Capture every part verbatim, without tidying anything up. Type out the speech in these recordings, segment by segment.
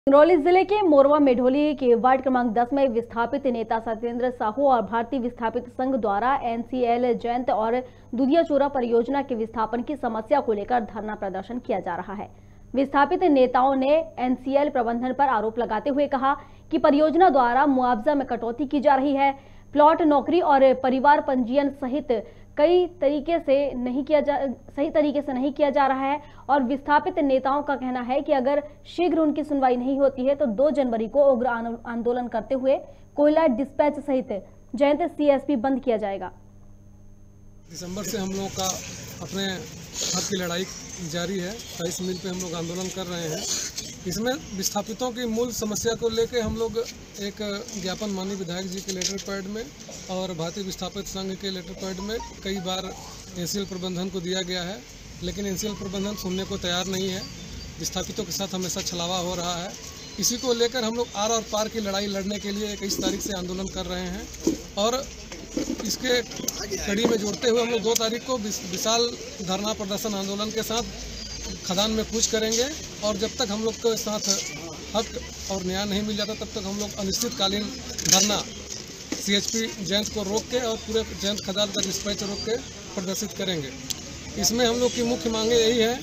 सिंगरौली जिले के मोरवा मेढोली के वार्ड क्रमांक दस में विस्थापित नेता सत्येंद्र साहू और भारतीय विस्थापित संघ द्वारा एनसीएल जयंत और दुधिया चोरा परियोजना के विस्थापन की समस्या को लेकर धरना प्रदर्शन किया जा रहा है। विस्थापित नेताओं ने एनसीएल प्रबंधन पर आरोप लगाते हुए कहा कि परियोजना द्वारा मुआवजा में कटौती की जा रही है, प्लॉट, नौकरी और परिवार पंजीयन सहित कई तरीके से नहीं किया जा सही तरीके से नहीं किया जा रहा है और विस्थापित नेताओं का कहना है कि अगर शीघ्र उनकी सुनवाई नहीं होती है तो दो जनवरी को उग्र आंदोलन करते हुए कोयला डिस्पैच सहित जयंत सीएसपी बंद किया जाएगा। दिसंबर से हम लोगों का अपने हक की लड़ाई जारी है। तेईस मील पे हम लोग आंदोलन कर रहे हैं। इसमें विस्थापितों की मूल समस्या को लेकर हम लोग एक ज्ञापन माननीय विधायक जी के लेटर पैड में और भारतीय विस्थापित संघ के लेटर पैड में कई बार एनसीएल प्रबंधन को दिया गया है, लेकिन एनसीएल प्रबंधन सुनने को तैयार नहीं है। विस्थापितों के साथ हमेशा छलावा हो रहा है। इसी को लेकर हम लोग आर और पार की लड़ाई लड़ने के लिए इक्कीस तारीख से आंदोलन कर रहे हैं और इसके कड़ी में जोड़ते हुए हम लोग दो तारीख को विशाल धरना प्रदर्शन आंदोलन के साथ खदान में कूच करेंगे और जब तक हम लोग के साथ हक और न्याय नहीं मिल जाता तब तक हम लोग अनिश्चितकालीन धरना सीएचपी जयंत को रोक के और पूरे जयंत खदान का डिस्पैच रोक के प्रदर्शित करेंगे। इसमें हम लोग की मुख्य मांगे यही है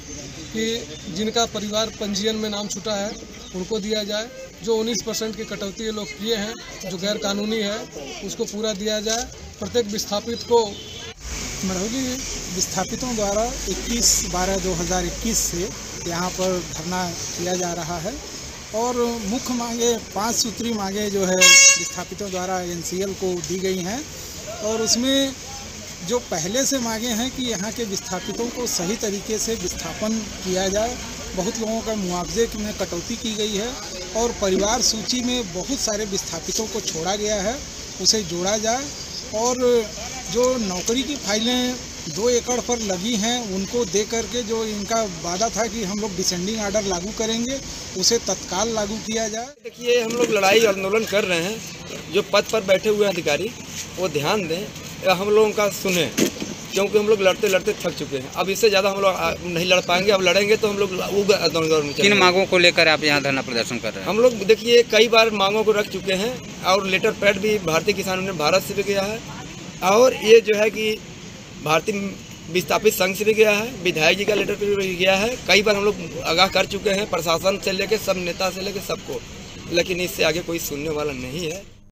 कि जिनका परिवार पंजीयन में नाम छूटा है उनको दिया जाए, जो उन्नीस परसेंट की कटौती ये लोग किए हैं जो गैर कानूनी है उसको पूरा दिया जाए। प्रत्येक विस्थापित को मेढोली विस्थापितों द्वारा इक्कीस बारह दो हज़ार इक्कीस से यहाँ पर धरना किया जा रहा है और मुख्य मांगे पांच सूत्री मांगे जो है विस्थापितों द्वारा एनसीएल को दी गई हैं और उसमें जो पहले से मांगे हैं कि यहाँ के विस्थापितों को सही तरीके से विस्थापन किया जाए। बहुत लोगों का मुआवजे में कटौती की गई है और परिवार सूची में बहुत सारे विस्थापितों को छोड़ा गया है, उसे जोड़ा जाए और जो नौकरी की फाइलें दो एकड़ पर लगी हैं उनको दे करके जो इनका वादा था कि हम लोग डिसेंडिंग आर्डर लागू करेंगे उसे तत्काल लागू किया जाए। देखिए, हम लोग लड़ाई आंदोलन कर रहे हैं, जो पद पर बैठे हुए अधिकारी वो ध्यान दें, हम लोगों का सुने, क्योंकि हम लोग लड़ते लड़ते थक चुके हैं। अब इससे ज़्यादा हम लोग नहीं लड़ पाएंगे। अब लड़ेंगे तो हम लोग उग्र आंदोलन में। किन मांगों को लेकर आप यहाँ धरना प्रदर्शन कर रहे हैं? हम लोग देखिए कई बार मांगों को रख चुके हैं और लेटर पैड भी भारतीय किसान यूनियन भारत से भी गया है और ये जो है कि भारतीय विस्थापित संघ से भी गया है, विधायक जी का लेटर पे भी गया है। कई बार हम लोग आगाह कर चुके हैं प्रशासन से लेकर सब नेता से लेकर सबको, लेकिन इससे आगे कोई सुनने वाला नहीं है।